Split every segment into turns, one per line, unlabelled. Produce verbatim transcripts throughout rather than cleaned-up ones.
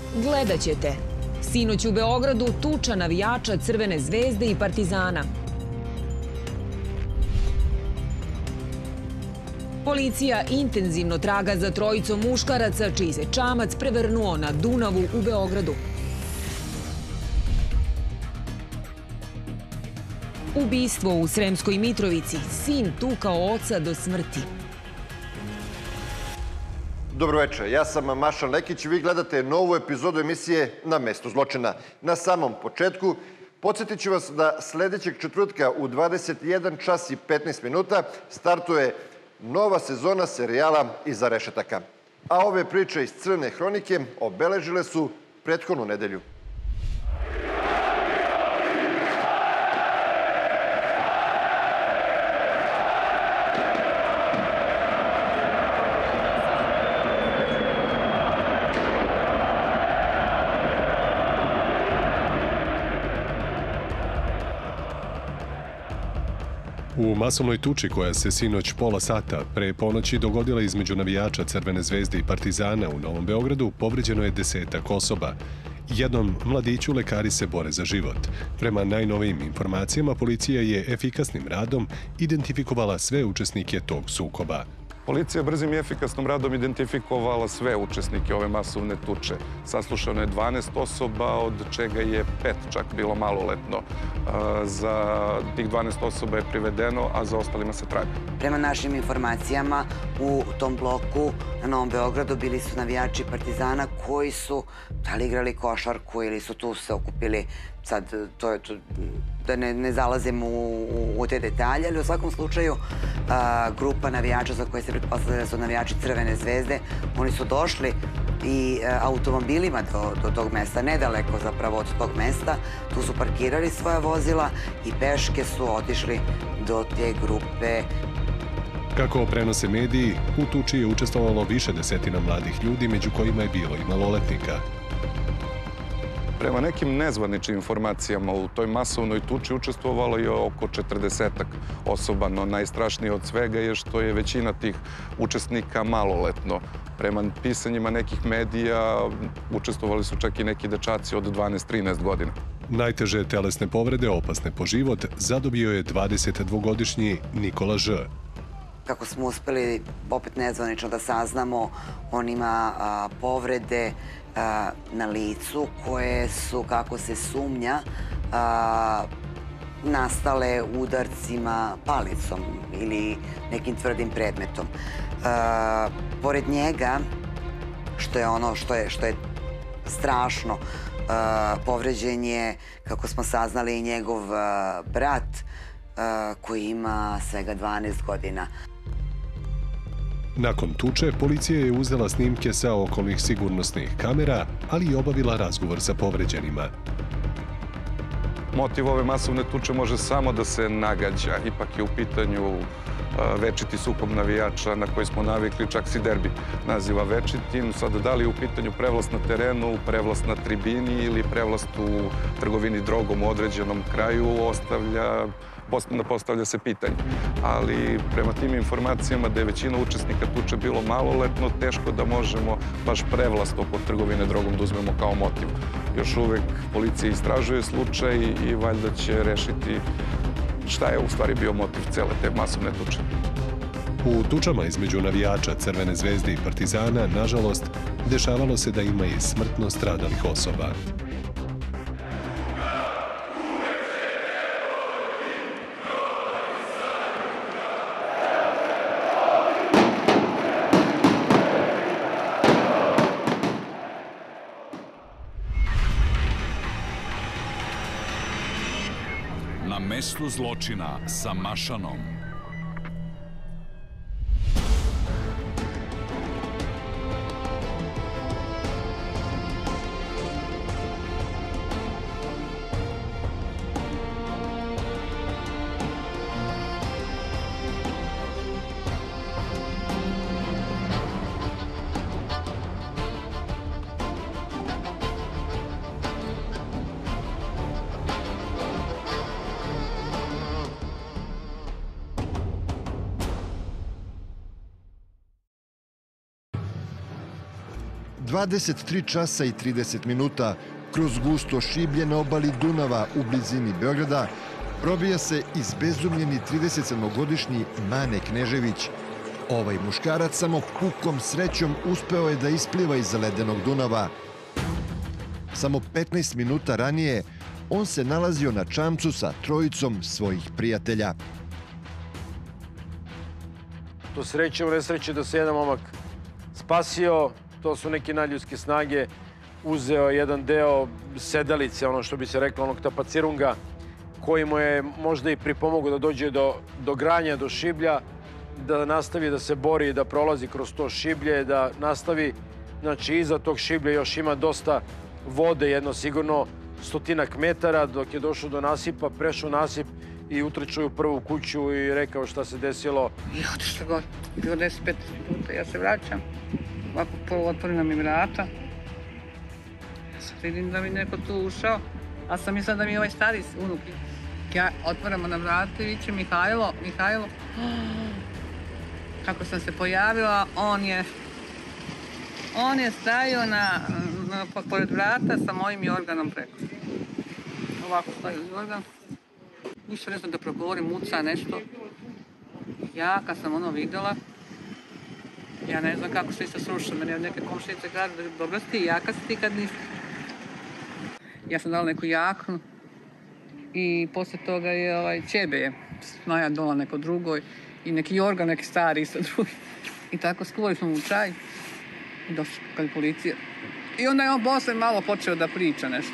Gledat ćete. Sinoć u Beogradu tuča navijača Crvene zvezde i Partizana. Policija intenzivno traga za trojicom muškaraca čiji se čamac prevrnuo na Dunavu u Beogradu. Ubistvo u Sremskoj Mitrovici. Sin tukao oca do smrti.
Dobro večer, ja sam Mašan Lekić i vi gledate novu epizodu emisije Na mestu zločina. Na samom početku podsjetit ću vas da sledećeg četvrtka u dvadeset jedan čas i petnaest minuta startuje nova sezona serijala Iza rešetaka. A ove priče iz Crne hronike obeležile su prethodnu nedelju.
U masovnoj tuči koja se sinoć pola sata pre ponoći dogodila između navijača Crvene zvezde i Partizana u Novom Beogradu povređeno je desetak osoba. Jednom mladiću lekari se bore za život. Prema najnovijim informacijama, policija je efikasnim radom identifikovala sve učesnike tog sukoba.
Policija brzim i efikasnom radom identifikovala sve učesnike ove masovne tuče. Saslušano je dvanaest osoba, od čega je pet čak bilo maloletno. Za tih dvanaest osoba je privedeno, a za ostalima se traga.
Prema našim informacijama, u tom bloku na Novom Beogradu bili su navijači Partizana koji su da li igrali košarku ili su tu se okupili. Sad, to je to, da ne, ne zalazim u, u, u te detalje, ali u svakom slučaju a, grupa navijača za koje se pretpostavlja da su navijači Crvene zvezde, oni su došli i a, automobilima do, do tog mesta, nedaleko zapravo od tog mesta, tu su parkirali svoja vozila i peške su otišli do te grupe.
Kako prenose mediji, u tuči je učestvovalo više desetina mladih ljudi, među kojima je bilo i maloletnika.
Prema nekim nezvaničnim informacijama u toj masovnoj tuči učestvovalo je oko četrdesetak osoba, no najstrašnije od svega je što je većina tih učesnika maloletno. Prema pisanjima nekih medija učestvovali su čak i neki dečaci od dvanaest trinaest godina.
Najteže telesne povrede, opasne po život, zadobio je dvadesetdvogodišnji Nikola Ž.
Kako smo uspeli opet nezvanično da saznamo, on ima a, povrede a, na licu koje su, kako se sumnja, a, nastale udarcima palicom ili nekim tvrdim predmetom. A, pored njega, što je ono što je, što je strašno, a, povređen je, kako smo saznali, i njegov a, brat a, koji ima svega dvanaest godina.
Nakon tuče, policija je uzela snimke sa okolnih sigurnosnih kamera, ali i obavila razgovor sa povređenima.
Motiv ove masovne tuče može samo da se nagađa. Ipak je u pitanju večiti sukob navijača na koji smo navikli, čak si derbi naziva večitim. Sada, da li je u pitanju prevlast na terenu, prevlast na tribini ili prevlast u trgovini drogom u određenom kraju, ostavlja postavlja se pitanje. Ali prema tim informacijama da je većina učesnika tuče bilo maloletno, teško da možemo baš prevlast oko trgovine drogom da uzmemo kao motiv. Još uvek policija istražuje slučaj i valjda će rešiti šta je u stvari bio motiv cele te masovne tuče.
U tučama između navijača Crvene zvezde i Partizana, nažalost, dešavalo se da ima i smrtno stradalih osoba.
Na mestu zločina sa Mašanom.
dvadeset tri časa i trideset minuta kroz gusto šiblje na obali Dunava u blizini Beograda probija se izbezumljeni tridesetsedmogodišnji Mane Knežević. Ovaj muškarac samo pukom srećom uspeo je da ispliva iz ledenog Dunava. Samo petnaest minuta ranije on se nalazio na čamcu sa trojicom svojih prijatelja.
To sreće u nesreće da se jedan momak spasio, to su neke nadljudske snage, uzeo jedan deo sedalice, ono što bi se reklo, onog tapacirunga, koji mu je možda i pripomogao da dođe do, do granja, do šiblja, da nastavi da se bori, da prolazi kroz to šiblje, da nastavi, znači iza tog šiblja još ima dosta vode, jedno sigurno stotinak metara, dok je došao do nasipa, prešao nasip i utrčao u prvu kuću i rekao šta se desilo.
I otišla god, bilo deset pet minuta, ja se vraćam, ovako polu otvorila mi vrata. Sad vidim da mi neko tu ušao, a sam mislila da mi je ovaj stari unuk. Ja otvaramo na vrate i viče Mihajlo, Mihajlo. Kako sam se pojavila, on je, on je stajao na, na, pored vrata sa mojim jorganom preko. Ovako stajao jorgan. Ništa ne znam da progovorim, muca nešto. Ja kad sam ono videla, ja ne znam kako se isto srušila. Mene neke komšinice kažu da dobro si ti, jaka si ti kad nisi. Ja sam dala neku jaknu i posle toga je ovaj, Čebe je Smaja dola neko drugoj i neki jorgan, neki stari isto drugi. I tako skuvali smo u čaj i došli kad je policija. I onda je on posle malo počeo da priča nešto.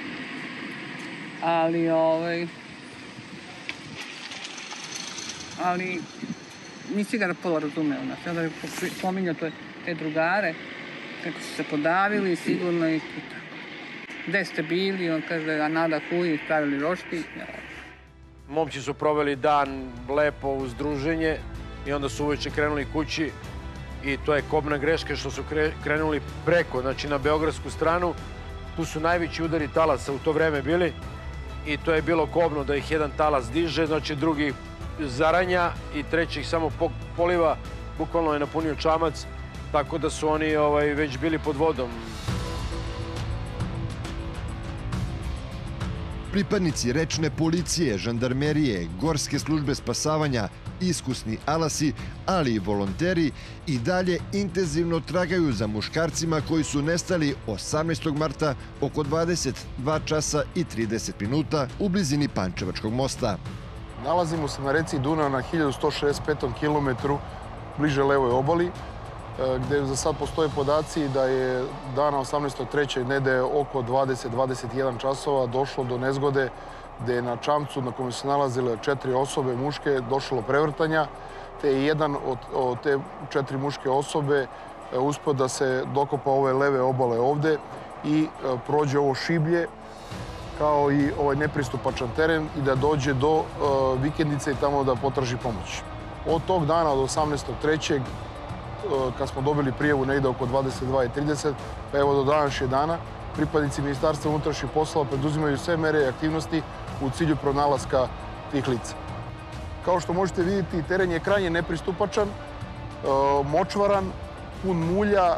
Ali, ovaj... ali nisi ga pola razumeo. Znači, onda je pominjao te drugare, kako su se podavili sigurno i tako. Gde ste bili? On kaže da je Nada Huji stavili rošti.
Momci su proveli dan lepo uz druženje i onda su uveče krenuli kući i to je kobna greška što su krenuli preko, znači na beogradsku stranu. Tu su najveći udari talasa u to vreme bili i to je bilo kobno da ih jedan talas diže, znači drugi zaranja i treći ih samo poliva, bukvalno je napunio čamac, tako da su oni ovaj, već bili pod vodom.
Pripadnici rečne policije, žandarmerije, gorske službe spasavanja, iskusni alasi, ali i volonteri i dalje intenzivno tragaju za muškarcima koji su nestali osamnaestog marta oko dvadeset dva časa i trideset minuta u blizini Pančevačkog mosta.
Nalazimo se na reci Dunav na hiljadu sto šezdeset petom kilometru bliže levoj obali, gde za sad postoje podaci da je dana osamnaestog trećeg nedelje oko dvadeset do dvadeset jedan časova došlo do nezgode gde je na čamcu na kome se nalazile četiri osobe muške došlo prevrtanja, te je jedan od, od te četiri muške osobe uspeo da se dokopa ove leve obale ovde i prođe ovo šiblje kao i ovaj nepristupačan teren i da dođe do uh, vikendice i tamo da potraži pomoć. Od tog dana, od osamnaestog trećeg kad smo dobili prijavu negde oko dvadeset dva i trideset, pa evo do današnjeg dana, pripadnici Ministarstva unutrašnjih poslova preduzimaju sve mere i aktivnosti u cilju pronalaska tih lica. Kao što možete vidjeti, teren je krajnje nepristupačan, močvaran, pun mulja,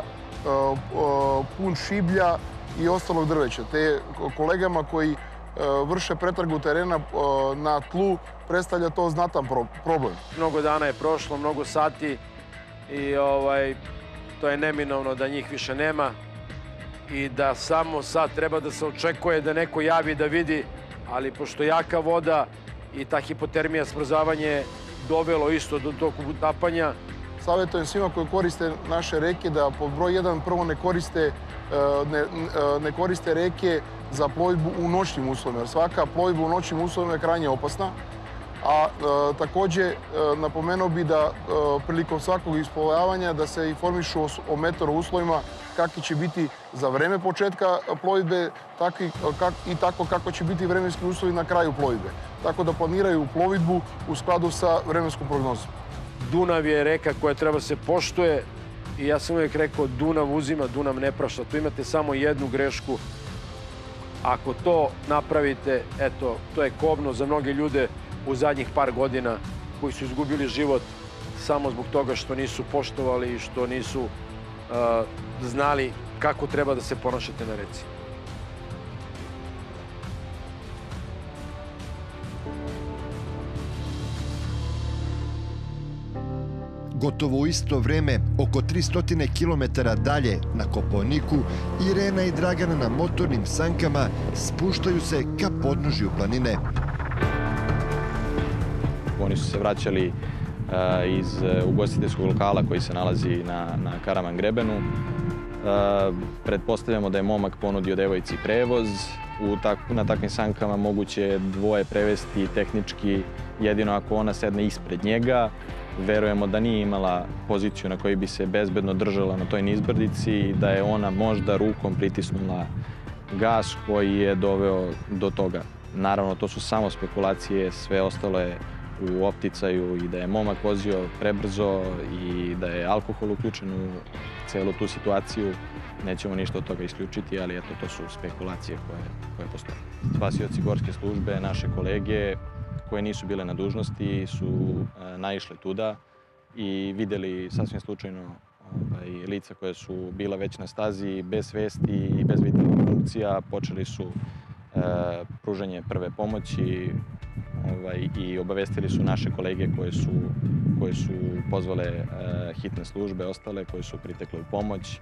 pun šiblja i ostalog drveća. Te kolegama koji vrše pretragu terena na tlu predstavlja to znatan problem.
Mnogo dana je prošlo, mnogo sati i ovaj, to je neminovno da njih više nema i da samo sad treba da se očekuje da neko javi da vidi, ali pošto jaka voda i ta hipotermija, smrzavanje dovelo isto do tog utapanja.
Savjetujem svima koji koriste naše reke da pod broj jedan prvo ne koriste, ne, ne koriste reke za plovidbu u noćnim uslovima, jer svaka plovidba u noćnim uslovima je krajnje opasna. A e, takođe e, napomenuo bi da e, prilikom svakog isplivavanja da se informišu o, o meteo uslovima kakvi će biti za vreme početka plovidbe takvi, kak, i tako kako će biti vremenski uslovi na kraju plovidbe. Tako da planiraju plovidbu u skladu sa vremenskom prognozom.
Dunav je reka koja treba se poštuje i ja sam uvijek rekao Dunav uzima, Dunav ne prašta. Tu imate samo jednu grešku. Ako to napravite, eto, to je kobno za mnoge ljude u zadnjih par godina koji su izgubili život samo zbog toga što nisu poštovali i što nisu uh, znali kako treba da se ponašate na reci.
Gotovo u isto vreme, oko tristo kilometara dalje, na Kopaoniku, Irena i Dragana na motornim sankama spuštaju se ka podnožju planine.
Oni su se vraćali iz ugostiteljskog lokala koji se nalazi na, na Karaman Grebenu. Pretpostavljamo da je momak ponudio devojci prevoz. U tak, na takvim sankama moguće je dvoje prevesti tehnički jedino ako ona sedne ispred njega. Verujemo da nije imala poziciju na kojoj bi se bezbedno držala na toj nizbrdici i da je ona možda rukom pritisnula gas koji je doveo do toga. Naravno, to su samo spekulacije, sve ostalo je u opticaju i da je momak vozio prebrzo i da je alkohol uključen u celu tu situaciju. Nećemo ništa od toga isključiti, ali eto, to su spekulacije koje, koje postoje. Spasioci gorske službe, naše kolege koje nisu bile na dužnosti su e, naišle tuda i videli sasvim slučajno ovaj, lica koje su bila već na stazi bez svesti i bez vitalnih funkcija. Počeli su e, pružanje prve pomoći ovaj, i obavestili su naše kolege koje su, koje su pozvale e, hitne službe, ostale koje su pritekle u pomoć.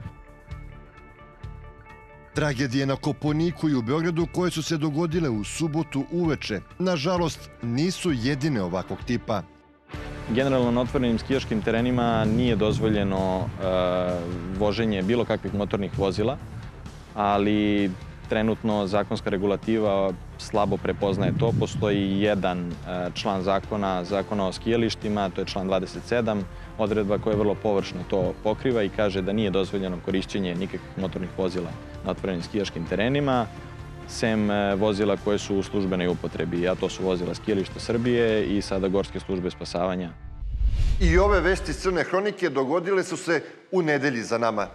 Tragedije na Kopaoniku i u Beogradu koje su se dogodile u subotu uveče, nažalost, nisu jedine ovakvog tipa.
Generalno na otvorenim skijaškim terenima nije dozvoljeno e, voženje bilo kakvih motornih vozila, ali trenutno zakonska regulativa slabo prepoznaje to. Postoji jedan e, član zakona, zakona o skijalištima, to je član dvadeset sedam, odredba koja vrlo površno to pokriva i kaže da nije dozvoljeno korišćenje nikakvih motornih vozila na otvorenim skijaškim terenima, sem e, vozila koje su u službenoj upotrebi, a to su vozila Skijališta Srbije i sada Gorske službe spasavanja.
I ove vesti iz Crne hronike dogodile su se u nedelji za nama.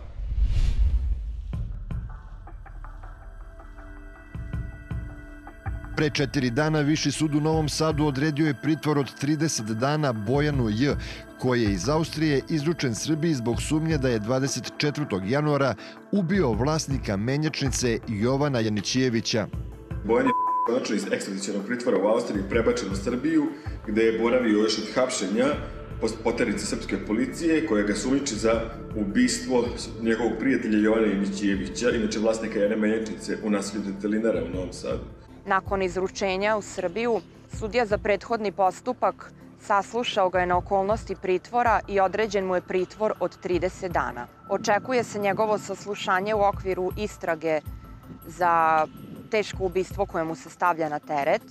Pre četiri dana Viši sud u Novom Sadu odredio je pritvor od trideset dana Bojanu J, koji je iz Austrije izručen Srbiji zbog sumnje da je dvadeset četvrtog januara ubio vlasnika menjačnice Jovana Janićijevića.
Bojan je konačno iz ekstradicionog pritvora u Austriji prebačen u Srbiju, gde je boravio još od hapšenja poternice srpske policije, koja ga sumnjiči za ubistvo njegovog prijatelja Jovana Janićijevića, inače vlasnika jedne menjačnice u naselju Detelinara u Novom Sadu.
Nakon izručenja u Srbiju, sudija za prethodni postupak saslušao ga je na okolnosti pritvora i određen mu je pritvor od trideset dana. Očekuje se njegovo saslušanje u okviru istrage za teško ubistvo koje mu se stavlja na teret.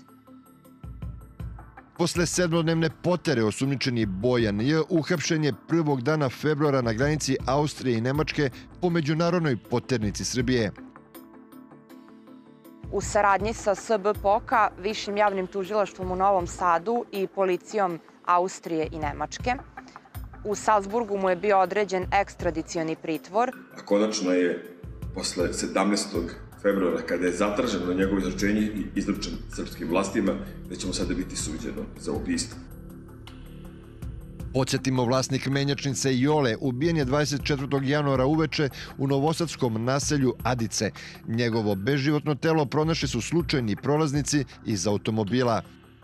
Posle sedmodnevne potere osumnjičeni Bojan J uhapšen je prvog dana februara na granici Austrije i Nemačke po međunarodnoj poternici Srbije.
U saradnji sa S B P O K A, Višim javnim tužilaštvom u Novom Sadu i policijom Austrije i Nemačke, u Salzburgu mu je bio određen ekstradicioni pritvor.
A konačno je posle sedamnaestog februara, kada je zatraženo na njegovo izručenje i izručen srpskim vlastima, da će mu sada biti suđeno za ubistvo.
Podsjetimo, vlasnik menjačnice Jole ubijen je dvadeset četvrtog januara uveče u novosadskom naselju Adice. Njegovo beživotno telo pronašli su slučajni prolaznici iz automobila.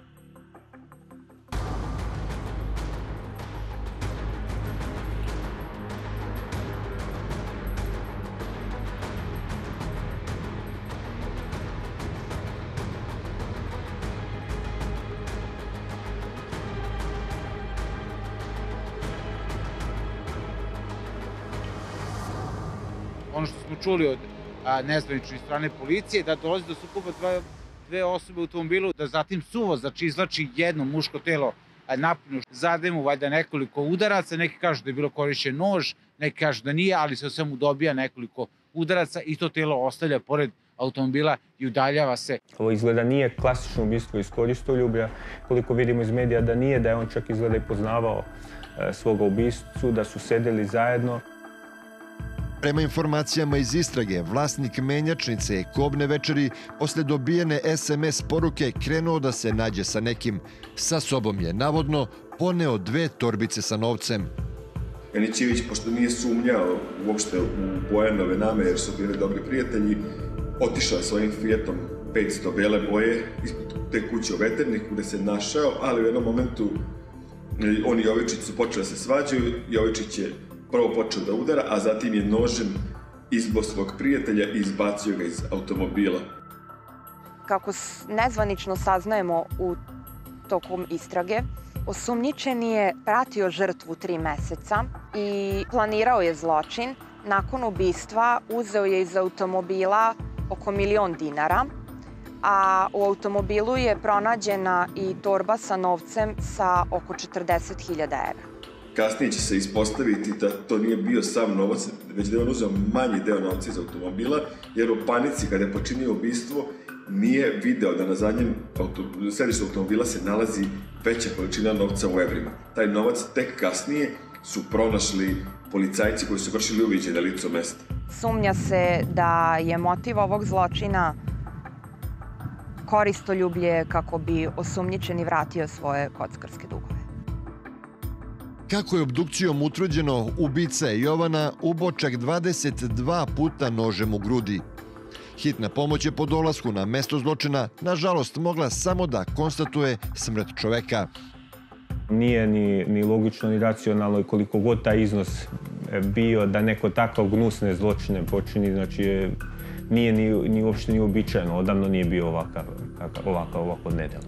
Ono što smo čuli od nezvanične strane policije, da dolazi do sukoba dve osobe u automobilu, da zatim suvoz, znači izvlači jedno muško telo napolju, zade mu valjda nekoliko udaraca, neki kažu da je bilo korišćen nož, neki kažu da nije, ali se o svemu dobija nekoliko udaraca i to telo ostavlja pored automobila i udaljava se.
Ovo izgleda nije klasično ubistvo iz koristoljublja, koliko vidimo iz medija da nije, da je on čak izgleda i poznavao svoga ubistvu, da su sedeli zajedno.
Prema informacijama iz istrage, vlasnik menjačnice je kobne večeri posle dobijene S M S poruke krenuo da se nađe sa nekim. Sa sobom je, navodno, poneo dve torbice sa novcem.
Janićević, pošto nije sumnjao uopšte u Bojanove namere jer su bili dobri prijatelji, otišao je svojim Fiatom petsto bele boje ispod te kuće u Veterniku gde se našao, ali u jednom momentu on i Jovičić su počeli da se svađaju. Jovičić je prvo počeo da udara, a zatim je nožem izbo svog prijatelja i izbacio ga iz automobila.
Kako nezvanično saznajemo u tokom istrage, osumnjičeni je pratio žrtvu tri meseca i planirao je zločin. Nakon ubistva uzeo je iz automobila oko milion dinara, a u automobilu je pronađena i torba sa novcem sa oko četrdeset hiljada evra.
Kasnije će se ispostaviti da to nije bio sam novac, već da je on uzeo manji deo novca iz automobila, jer u panici kada je počinio ubistvo nije video da na zadnjem sedištu automobila se nalazi veća količina novca u evrima. Taj novac tek kasnije su pronašli policajci koji su vršili uviđaj na licu mesta.
Sumnja se da je motiv ovog zločina koristoljublje kako bi osumnjičeni vratio svoje kockarske dugove.
Kako je obdukcijom utvrđeno, ubica je Jovana ubao čak dvadeset dva puta nožem u grudi. Hitna pomoć je po dolasku na mesto zločina, nažalost, mogla samo da konstatuje smrt čoveka.
Nije ni, ni logično, ni racionalno i koliko god taj iznos bio da neko takav gnusne zločine počini, znači nije ni, ni uopšte ni uobičajeno, odavno nije bio ovakav, ovakav, ovako nedelan.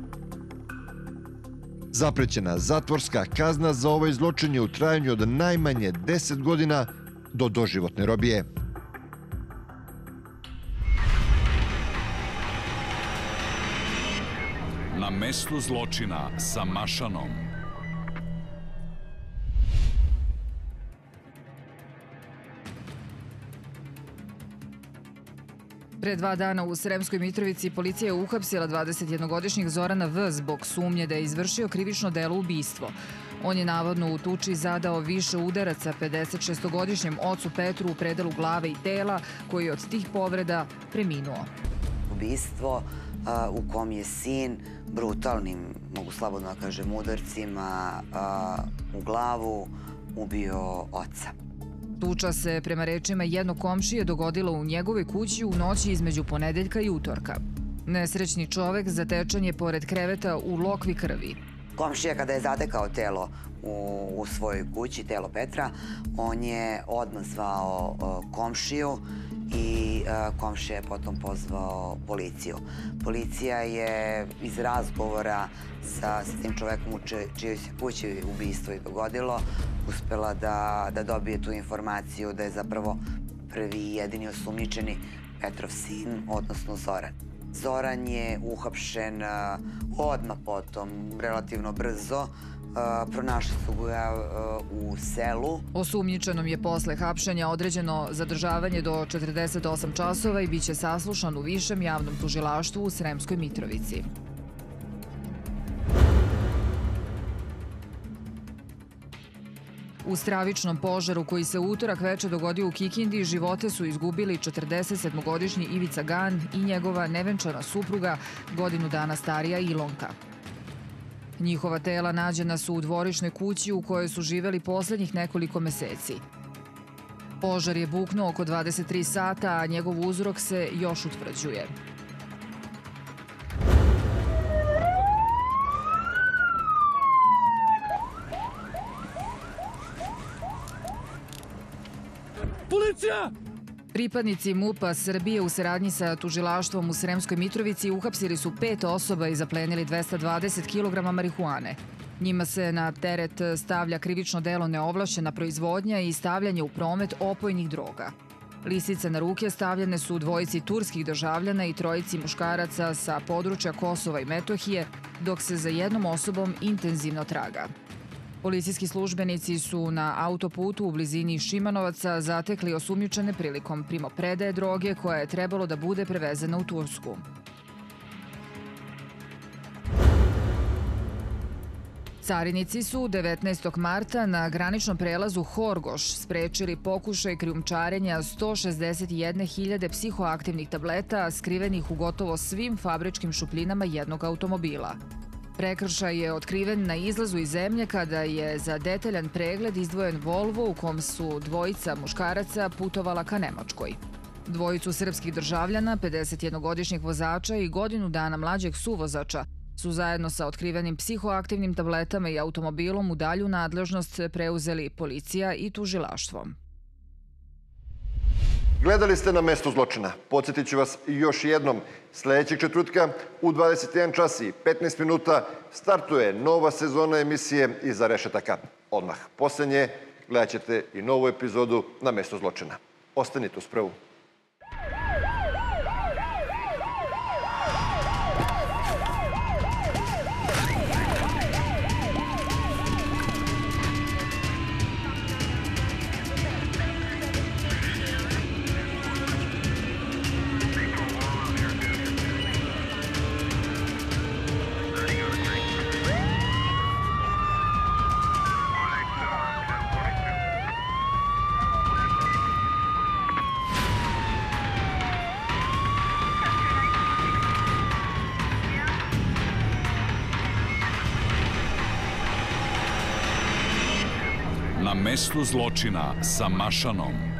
Zaprećena zatvorska kazna za ovaj zločin je u trajanju od najmanje deset godina do doživotne robije.
Na mestu zločina sa Mašanom.
Pre dva dana u Sremskoj Mitrovici policija je uhapsila dvadesetjednogodišnjeg Zorana V. zbog sumnje da je izvršio krivično delo ubistvo. On je navodno u tuči zadao više udaraca pedesetšestogodišnjem ocu Petru u predelu glave i tela, koji je od tih povreda preminuo.
Ubistvo u kom je sin brutalnim, mogu slobodno da kažem, udarcima u glavu ubio oca.
Tuča se, prema rečima jednog komšije, dogodila u njegovoj kući u noći između ponedeljka i utorka. Nesrećni čovek zatečen je pored kreveta u lokvi krvi.
Komšija kada je zatekao telo u, u svojoj kući, telo Petra, on je odmah zvao komšiju i komšija je potom pozvao policiju. Policija je iz razgovora sa, sa tim čovekom u čijoj se kući ubistvo i dogodilo uspela da, da dobije tu informaciju da je zapravo prvi i jedini osumnjičeni Petrov sin, odnosno Zoran. Zoran je uhapšen odmah potom, relativno brzo. Pronašli su ga u selu.
Osumnjičenom je posle hapšenja određeno zadržavanje do četrdeset osam časova i bit će saslušan u Višem javnom tužilaštvu u Sremskoj Mitrovici. U stravičnom požaru koji se u utorak veče dogodio u Kikindi, živote su izgubili četrdesetsedmogodišnji Ivica Gan i njegova nevenčana supruga, godinu dana starija Ilonka. Njihova tela nađena su u dvorišnoj kući u kojoj su živeli poslednjih nekoliko meseci. Požar je buknuo oko dvadeset tri sata, a njegov uzrok se još utvrđuje.
Policija!
Pripadnici MUP-a Srbije u saradnji sa tužilaštvom u Sremskoj Mitrovici uhapsili su pet osoba i zaplenili dvesta dvadeset kilograma marihuane. Njima se na teret stavlja krivično delo neovlašćena proizvodnja i stavljanje u promet opojnih droga. Lisice na ruke stavljene su dvojici turskih državljana i trojici muškaraca sa područja Kosova i Metohije, dok se za jednom osobom intenzivno traga. Policijski službenici su na autoputu u blizini Šimanovaca zatekli osumnjičene prilikom primopredaje droge koja je trebalo da bude prevezena u Tursku. Carinici su devetnaestog marta na graničnom prelazu Horgoš sprečili pokušaj krijumčarenja sto šezdeset jedne hiljade psihoaktivnih tableta skrivenih u gotovo svim fabričkim šupljinama jednog automobila. Prekršaj je otkriven na izlazu iz zemlje kada je za detaljan pregled izdvojen Volvo u kom su dvojica muškaraca putovala ka Nemačkoj. Dvojicu srpskih državljana, pedesetjednogodišnjeg vozača i godinu dana mlađeg suvozača, su zajedno sa otkrivenim psihoaktivnim tabletama i automobilom u dalju nadležnost preuzeli policija i tužilaštvo.
Gledali ste Na mestu zločina. Podsjetit ću vas još jednom. Sljedećeg četvrtka u dvadeset jedan čas i petnaest minuta startuje nova sezona emisije Iza rešetaka. Odmah posljednje gledat ćete i novu epizodu Na mestu zločina. Ostanite uz Prvu.
Na mestu zločina sa Mašanom.